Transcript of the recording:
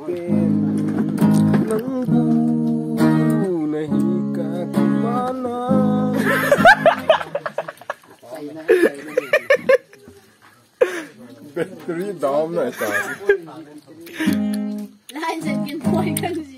nunggu nahi ka kumana. Battery down na ito. Lahat sa kin point kan